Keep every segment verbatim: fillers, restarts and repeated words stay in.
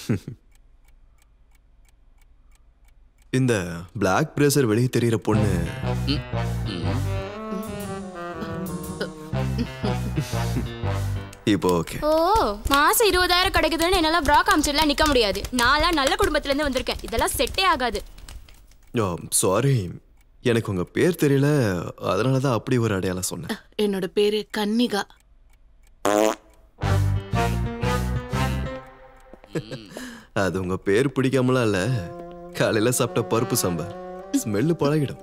இந்த பிளாக் பிரேசர் வெளியே தெரியுற பொண்ணு இப்போ ஓகே. ஓ மாசம் இருபதாயிரம் கிடைக்குதுன்னு என்னால ப்ரா காமிச்சிடலாம் நிக்க முடியாது. நான்லாம் நல்ல குடும்பத்துல இருந்து வந்திருக்கேன். இதெல்லாம் செட்டே ஆகாது. சாரி, எனக்கு உங்க பேர் தெரியல, அதனாலதான் அப்படி ஒரு அடையாளம் சொன்னேன். என்னோட பேரு கன்னிகா. அது உங்க பேர் பிடிக்காமலாம் இல்ல, காலையில சாப்பிட்ட பருப்பு சாம்பார் ஸ்மெல்லு பழகிடும்.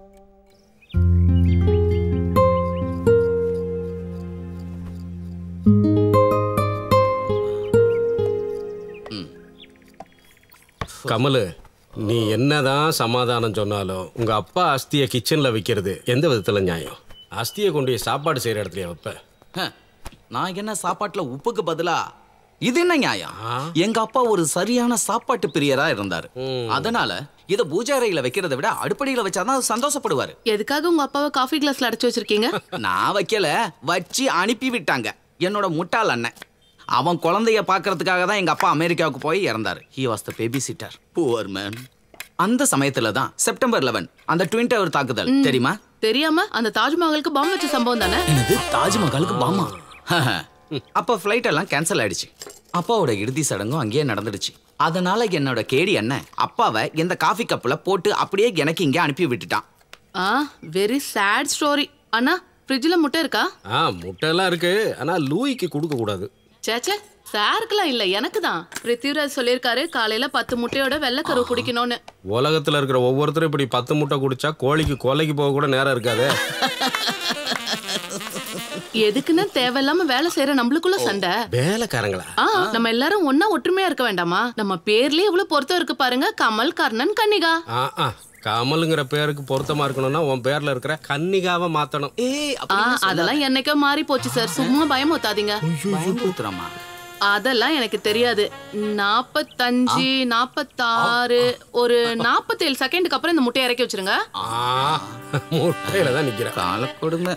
கமலு, நீ என்னதான் சமாதானம் சொன்னாலும் உங்க அப்பா அஸ்தியை கிச்சன்ல வைக்கிறது எந்த விதத்துல நியாயம்? அஸ்தியை கொண்டு சாப்பாடு செய்யற இடத்துல வைப்ப. நான் என்ன சாப்பாட்டுல உப்புக்கு பதிலா இது என்ன நியாயம்? எங்க அப்பா ஒரு சரியான சாப்பாட்டு பிரியரா இருந்தாரு. அதனால இத பூஜை அறையில வைக்கிறத விட அடுப்படியில வச்சாதான் சந்தோஷப்படுவாரு. எதுக்காக உங்க அப்பாவை காஃபி கிளாஸ்ல அடைச்சு வச்சிருக்கீங்க? நான் வைக்கல, வச்சு அனுப்பி விட்டாங்க என்னோட முட்டாள் அண்ணன். அவன் குழந்தைய பாக்குறதுக்காக தான் எங்க அப்பா அமெரிக்காவுக்கு போய் இறந்தாரு. He was the baby sitter. Poor man. அந்த சமயத்துல தான் செப்டம்பர் பதினொன்று அந்த ட்வின் டவர் தாக்குதல் தெரியுமா? தெரியாம அந்த தாஜ்மஹாலுக்கு பாம்பு வச்ச சம்பவம் தானே? என்னது தாஜ்மஹாலுக்கு பாமா? அப்ப ஃப்ளைட் எல்லாம் கேன்சல் ஆயிடுச்சு. அப்பாவோட இறுதி சடங்கும் அங்கேயே நடந்துடுச்சு. அதனால என்னோட கேடி அண்ணன் அப்பாவை இந்த காஃபி கப்ல போட்டு அப்படியே எனக்கு இங்கே அனுப்பி விட்டுட்டான். A very sad story. அண்ணா ஃப்ரிட்ஜ்ல முட்டை இருக்கா? ஆ முட்டை எல்லாம் இருக்கு, ஆனா லூயிக்கு கொடுக்க கூடாது. சேச்சே, சாருக்குலாம் இல்ல, எனக்கு தான். பிருத்திவிராஜ் சொல்லியிருக்காரு காலையில பத்து முட்டையோட வெள்ளைக்கரு குடிக்கணும்னு. உலகத்துல இருக்கிற ஒவ்வொருத்தரும் இப்படி பத்து முட்டை குடிச்சா கோழிக்கு கொலைக்கு போக கூட நேரம் இருக்காது. எதுக்குன்னு தேவையில்லாம வேலை செய்யற நம்மளுக்குள்ள சண்டை. வேலைக்காரங்களா? ஆ நம்ம எல்லாரும் ஒன்னா ஒற்றுமையா இருக்க வேண்டாமா? நம்ம பேர்லயே எவ்வளவு பொருத்தம் இருக்கு பாருங்க. கமல், கர்ணன், கன்னிகா. ஆ கமலுங்கிற பேருக்கு பொருத்தமா இருக்கணும்னா உன் பேர்ல இருக்கிற கன்னிகாவை மாத்தணும். அதெல்லாம் என்னைக்கோ மாறி போச்சு சார். சும்மா பயமுத்தாதீங்க. அதெல்லாம் எனக்கு தெரியாது. நாப்பத்தஞ்சு நாப்பத்தாறு ஒரு நாப்பத்தேழு செகண்டுக்கு அப்புறம் இந்த முட்டையை இறக்கி வச்சிருங்க. முட்டையில தான் நிக்கிற கால கொடுமை.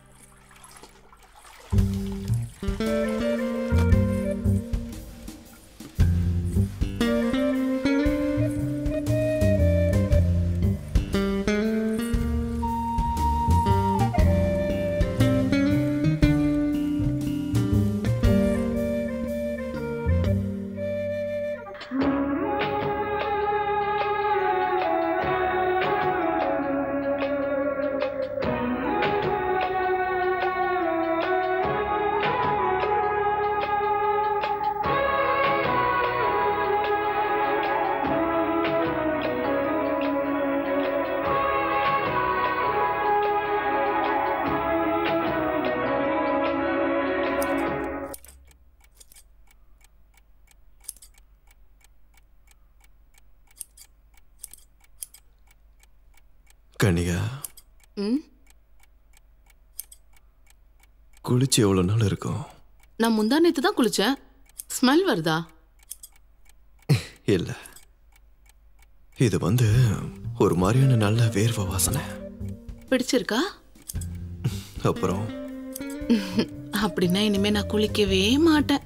கன்னிகா, குளிச்சு எவ்வளவு நாள் இருக்கும்? நான் முந்தா நேத்து தான் குளிச்சேன். ஸ்மெல் வருதா? இல்ல, இது வந்து ஒரு மாதிரியான நல்ல வேர்வை வாசனை. பிடிச்சிருக்கா? அப்புறம் அப்படின்னா இனிமே நான் குளிக்கவே மாட்டேன்.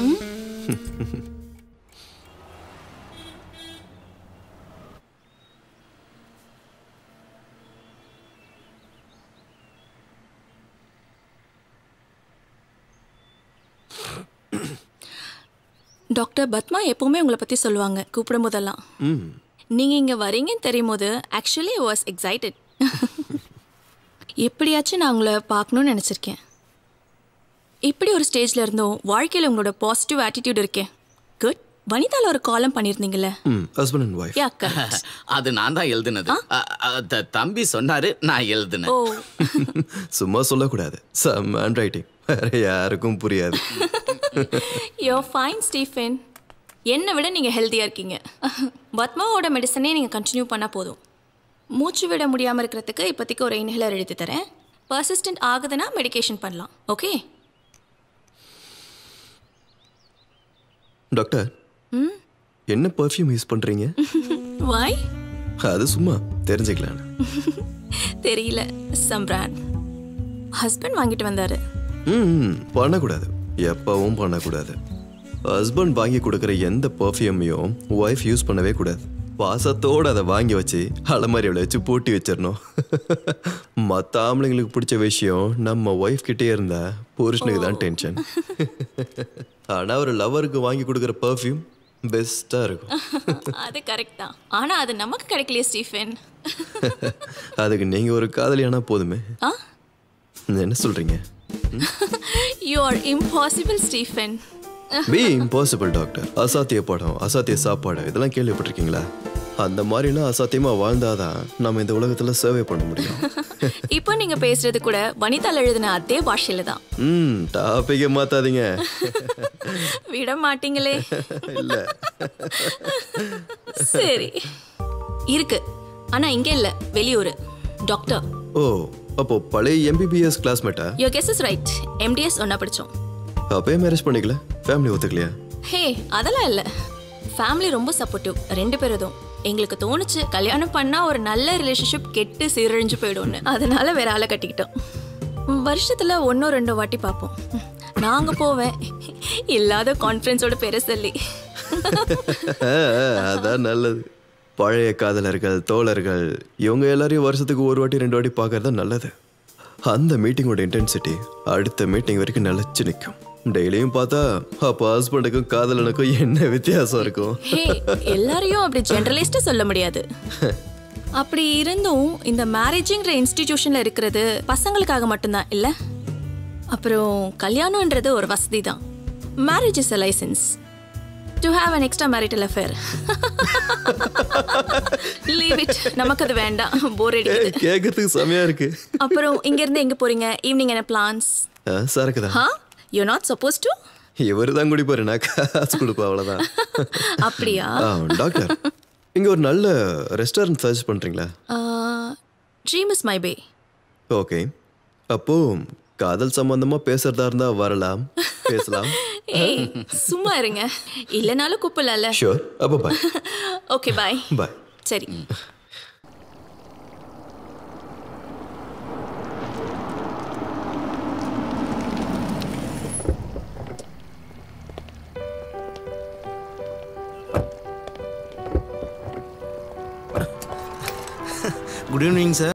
டாக்டர் பத்மா எப்பவுமே உங்களை பத்தி சொல்லுவாங்க கூப்பிடும் போதெல்லாம். நீங்க இங்க வரீங்கன்னு தெரியும் போது ஆக்சுவலி ஐ வாஸ் எக்ஸைட்டட். எப்படியாச்சும் நான் உங்களை பார்க்கணும்னு நினைச்சிருக்கேன். இப்படி ஒரு ஸ்டேஜ்ல இருந்தும் வாழ்க்கையில உங்களோட பாசிட்டிவ் ஆட்டிடியூட் இருக்கேன். குட். வனிதால ஒரு காலம் பண்ணிருந்தீங்கல்ல, husband and wife. Yeah correct. அது நான் தான் எழுதுனது. தம்பி சொன்னாரு, நான் எழுதுனேன். ஓ சும்மா சொல்லக்கூடாது, சம் ஹேண்ட் ரைட்டிங் வேற யாருக்கும் புரியாது. Yo fine Stephen. என்னை விட நீங்கள் ஹெல்த்தியாக இருக்கீங்க. பத்மாவோட மெடிசனே நீங்கள் கண்டினியூ பண்ணால் போதும். மூச்சு விட முடியாமல் இருக்கிறதுக்கு இப்போதைக்கு ஒரு இன்ஹேலர் எழுதி தரேன். பர்சிஸ்டன்ட் ஆகுதுன்னா மெடிகேஷன் பண்ணலாம். ஓகே டாக்டர், என்ன பர்ஃப்யூம் யூஸ் பண்ணுறீங்க? வாய் அது சும்மா தெரிஞ்சுக்கலாம். தெரியல, சம் பிராண்ட். ஹஸ்பண்ட் வாங்கிட்டு வந்தாரு. ம் பண்ணக்கூடாது, எப்பவும் பண்ணக்கூடாது. ஹஸ்பண்ட் வாங்கி கொடுக்குற எந்த பர்ஃப்யூமையும் ஒய்ஃப் யூஸ் பண்ணவே கூடாது. வாசத்தோடு அதை வாங்கி வச்சு அலமாரியில் வச்சு பூட்டி வச்சிடணும். மற்ற ஆம்பளைங்களுக்கு பிடிச்ச விஷயம் நம்ம ஒய்ஃப் கிட்டே இருந்தா புருஷனுக்கு தான் டென்ஷன். ஆனால் ஒரு லவருக்கு வாங்கி கொடுக்குற பர்ஃப்யூம் பெஸ்ட்டாக இருக்கும். அது கரெக்ட் தான். ஆனால் அது நமக்கு கிடைக்கலையே ஸ்டீஃபன். அதுக்கு நீங்கள் ஒரு காதலியானா போதுமே. ஆ என்ன சொல்கிறீங்க? You are impossible Stephen. Be impossible doctor. அசாத்திய படம், அசாத்திய சாப்பாடு இதெல்லாம் கேள்விப்பட்டிருக்கீங்களா? அந்த மாதிரிலாம் அசாத்தியமாக வாழ்ந்தாதான் நம்ம இந்த உலகத்தில் சர்வே பண்ண முடியும். இப்போ நீங்கள் பேசுறது கூட வனிதால் எழுதின அதே பாஷையில தான். ம் டாபிக்கை மாத்தாதீங்க. விட மாட்டீங்களே. இல்லை சரி இருக்கு, ஆனால் இங்கே இல்லை, வெளியூர். டாக்டர். ஓ அப்போ பழைய எம்பிபிஎஸ் கிளாஸ்மேட்டா? Your guess is right. MDS ஒன்றா படித்தோம். அப்பயே மேரேஜ் பண்ணிக்கல? ஃபேமிலி ஒத்துக்கலையா? ஹே அதெல்லாம் இல்லை, ஃபேமிலி ரொம்ப சப்போர்ட்டிவ் ரெண்டு பேரும். எங்களுக்கு தோணுச்சு கல்யாணம் பண்ணால் ஒரு நல்ல ரிலேஷன்ஷிப் கெட்டு சீரழிஞ்சு போயிடும்னு. அதனால வேற ஆளை கட்டிக்கிட்டோம். வருஷத்தில் ஒன்றோ ரெண்டோ வாட்டி பார்ப்போம். நாங்கள் போவேன் இல்லாத கான்ஃபரன்ஸோட பேரை சொல்லி. அதான் நல்லது. பழைய காதலர்கள், தோழர்கள் இவங்க எல்லாரையும் வருஷத்துக்கு ஒரு வாட்டி ரெண்டு வாட்டி பார்க்கறது நல்லது. அந்த மீட்டிங்கோட இன்டென்சிட்டி அடுத்த மீட்டிங் வரைக்கும் நிலச்சி நிற்கும். டெய்லியும் பார்த்தா அப்போ ஹஸ்பண்டுக்கும் காதலனுக்கும் என்ன வித்தியாசம் இருக்கும்? எல்லாரையும் அப்படி ஜெனரலிஸ்டா சொல்ல முடியாது. அப்படி இருந்தும் இந்த மேரேஜிங்கிற இன்ஸ்டிடியூஷன்ல இருக்கிறது பசங்களுக்காக மட்டும்தான் இல்ல. அப்புறம் கல்யாணம்ன்றது ஒரு வசதி தான். Marriage is a license to have an extra marital affair. Leave it. நமக்கு அது வேண்டாம், போர் அடிக்குது. கேட்கறதுக்கு செமையா இருக்கு. அப்புறம் இங்க இருந்து எங்க போறீங்க? ஈவினிங் என்ன பிளான்ஸ்? சரக்குதான். ஹா யூ நாட் சப்போஸ் டு. இவரு தான் குடிப்பாரு, நான் காசு கொடுப்பா அவ்வளோதான். அப்படியா? டாக்டர் இங்க ஒரு நல்ல ரெஸ்டாரண்ட் சஜஸ்ட் பண்றீங்களா? Dream is my pay. Okay, அப்போ காதல் சம்பந்தமா பேசுறதா இருந்தா வரலாம், பேசலாம். ஏய் சும்மா இருங்க, இல்லனாலும் கூப்பிடல. ஷூர். அப்போ பாய். Okay bye. பாய். சரி. Good evening sir.